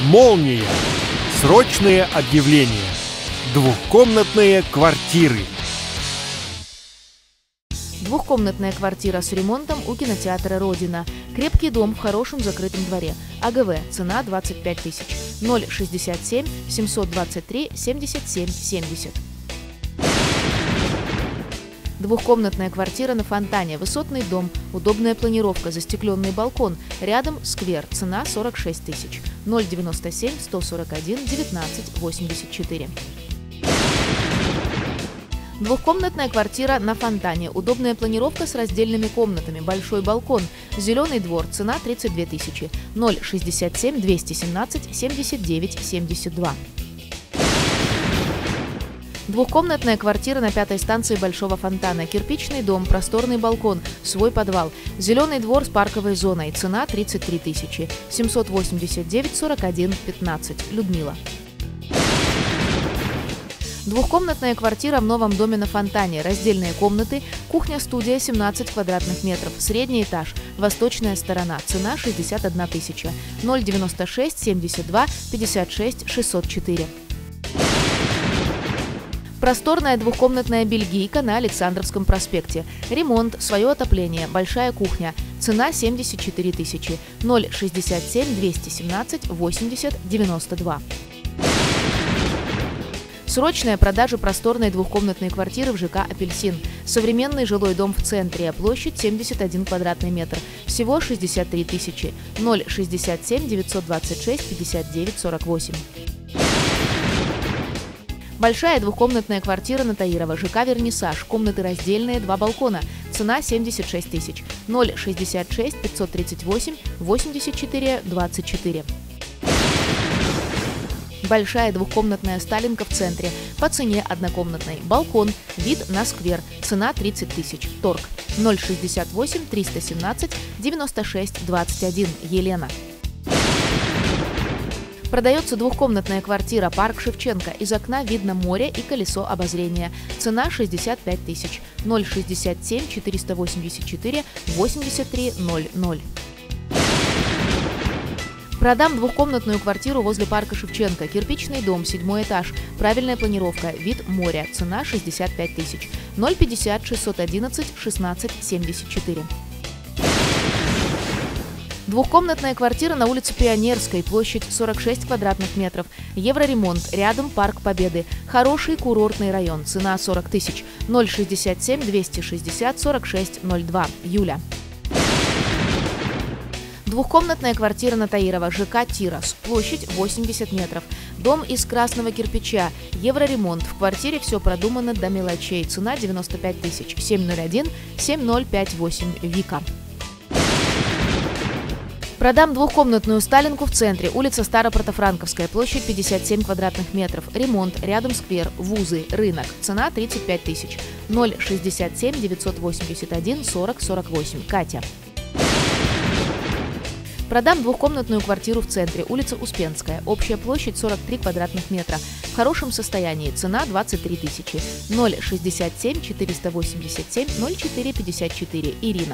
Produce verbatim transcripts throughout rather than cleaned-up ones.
Молния. Срочные объявления. Двухкомнатные квартиры. Двухкомнатная квартира с ремонтом у кинотеатра «Родина». Крепкий дом в хорошем закрытом дворе. АГВ. Цена двадцать пять тысяч. ноль шестьдесят семь семьсот двадцать три семьдесят семь семьдесят. Двухкомнатная квартира на Фонтане. Высотный дом. Удобная планировка. Застекленный балкон. Рядом сквер. Цена сорок шесть тысяч. ноль девяносто семь сто сорок один девятнадцать восемьдесят четыре. Двухкомнатная квартира на Фонтане. Удобная планировка с раздельными комнатами. Большой балкон. Зеленый двор. Цена тридцать две тысячи. ноль шестьдесят семь двести семнадцать семьдесят девять семьдесят два. Двухкомнатная квартира на пятой станции Большого Фонтана. Кирпичный дом, просторный балкон, свой подвал. Зеленый двор с парковой зоной. Цена тридцать три тысячи. семьсот восемьдесят девять сорок один пятнадцать. Людмила. Двухкомнатная квартира в новом доме на Фонтане. Раздельные комнаты. Кухня-студия семнадцать квадратных метров. Средний этаж. Восточная сторона. Цена шестьдесят одна тысяча. ноль девяносто шесть семьдесят два пятьдесят шесть шестьсот четыре. Просторная двухкомнатная бельгийка на Александровском проспекте. Ремонт, свое отопление, большая кухня. Цена семьдесят четыре тысячи. ноль шестьдесят семь двести семнадцать восемьдесят девяносто два. Срочная продажа просторной двухкомнатной квартиры в ЖК «Апельсин». Современный жилой дом в центре. Площадь семьдесят один квадратный метр. Всего шестьдесят три тысячи. ноль шестьдесят семь девятьсот двадцать шесть пятьдесят девять сорок восемь. Большая двухкомнатная квартира на Таирова. ЖК «Вернисаж». Комнаты раздельные, два балкона. Цена семьдесят шесть тысяч. ноль шестьдесят шесть пятьсот тридцать восемь восемьдесят четыре двадцать четыре. Большая двухкомнатная сталинка в центре. По цене однокомнатной. Балкон. Вид на сквер. Цена тридцать тысяч. Торг. ноль шестьдесят восемь триста семнадцать девяносто шесть двадцать один. Елена. Продается двухкомнатная квартира «Парк Шевченко». Из окна видно море и колесо обозрения. Цена шестьдесят пять тысяч. ноль шестьдесят семь четыреста восемьдесят четыре восемьдесят три ноль ноль. Продам двухкомнатную квартиру возле парка Шевченко. Кирпичный дом, седьмой этаж. Правильная планировка. Вид моря. Цена шестьдесят пять тысяч. ноль пятьдесят шестьсот одиннадцать шестнадцать семьдесят четыре. Двухкомнатная квартира на улице Пионерской, площадь сорок шесть квадратных метров. Евроремонт, рядом Парк Победы. Хороший курортный район, цена сорок тысяч. ноль шестьдесят семь двести шестьдесят сорок шесть ноль два. Юля. Двухкомнатная квартира на Таирова, ЖК «Тирос», площадь восемьдесят метров. Дом из красного кирпича, евроремонт. В квартире все продумано до мелочей. Цена девяносто пять тысяч. семь ноль один семь ноль пять восемь. Вика. Продам двухкомнатную сталинку в центре, улица Старопротофранковская, площадь пятьдесят семь квадратных метров. Ремонт, рядом сквер, вузы, рынок. Цена тридцать пять тысяч. ноль шестьдесят семь девятьсот восемьдесят один сорок сорок восемь. Катя. Продам двухкомнатную квартиру в центре, улица Успенская, общая площадь сорок три квадратных метра. В хорошем состоянии, цена двадцать три тысячи. ноль шестьдесят семь четыреста восемьдесят семь ноль четыре пятьдесят четыре. Ирина.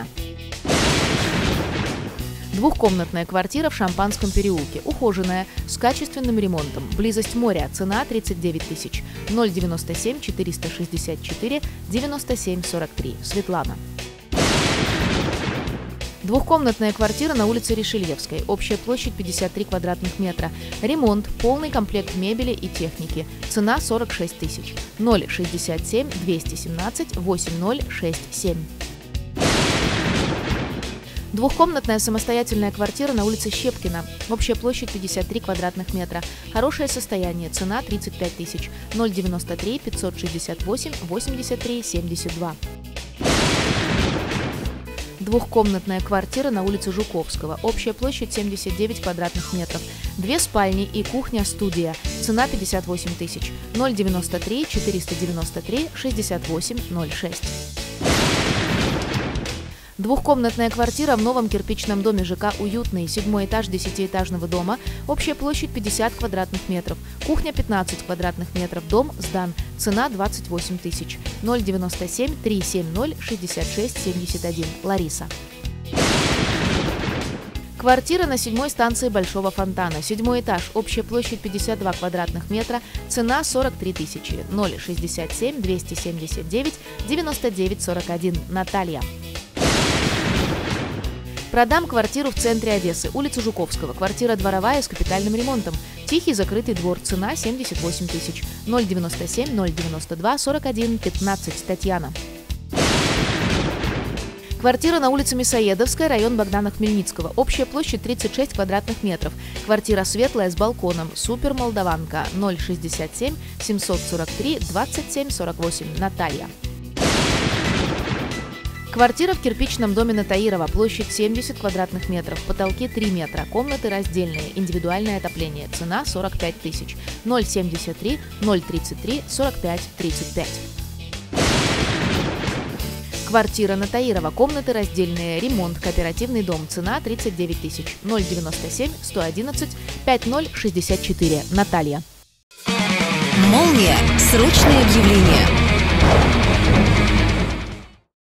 Двухкомнатная квартира в Шампанском переулке, ухоженная, с качественным ремонтом. Близость моря, цена тридцать девять тысяч. ноль девяносто семь четыреста шестьдесят четыре девяносто семь сорок три. Светлана. Двухкомнатная квартира на улице Ришельевской, общая площадь пятьдесят три квадратных метра. Ремонт, полный комплект мебели и техники. Цена сорок шесть тысяч. ноль шестьдесят семь двести семнадцать восемьдесят ноль шестьдесят семь. Двухкомнатная самостоятельная квартира на улице Щепкина. Общая площадь пятьдесят три квадратных метра. Хорошее состояние. Цена тридцать пять тысяч. ноль девяносто три пятьсот шестьдесят восемь восемьдесят три семьдесят два. Двухкомнатная квартира на улице Жуковского. Общая площадь семьдесят девять квадратных метров. Две спальни и кухня-студия. Цена пятьдесят восемь тысяч. ноль девяносто три четыреста девяносто три шестьдесят восемь ноль шесть. Двухкомнатная квартира в новом кирпичном доме ЖК «Уютный», седьмой этаж десятиэтажного дома, общая площадь пятьдесят квадратных метров, кухня пятнадцать квадратных метров, дом сдан, цена двадцать восемь тысяч, ноль девяносто семь триста семьдесят ноль шестьдесят шесть семьдесят один. Лариса. Квартира на седьмой станции Большого фонтана. Седьмой этаж. Общая площадь пятьдесят два квадратных метра. Цена сорок три тысячи. ноль шестьдесят семь двести семьдесят девять девяносто девять сорок один. Наталья. Продам квартиру в центре Одессы, улица Жуковского. Квартира дворовая с капитальным ремонтом. Тихий закрытый двор. Цена семьдесят восемь тысяч. ноль девяносто семь ноль девяносто два сорок один пятнадцать. Татьяна. Квартира на улице Мясоедовская, район Богдана Хмельницкого. Общая площадь тридцать шесть квадратных метров. Квартира светлая с балконом. Супер Молдаванка. ноль шестьдесят семь семьсот сорок три двадцать семь сорок восемь. Наталья. Квартира в кирпичном доме на Таирова. Площадь семьдесят квадратных метров. Потолки три метра. Комнаты раздельные. Индивидуальное отопление. Цена сорок пять тысяч. ноль семьдесят три ноль тридцать три сорок пять тридцать пять. Квартира на Таирова. Комнаты раздельные. Ремонт. Кооперативный дом. Цена тридцать девять тысяч. ноль девяносто семь сто одиннадцать пятьдесят ноль шестьдесят четыре. Наталья. Молния. Срочное объявление.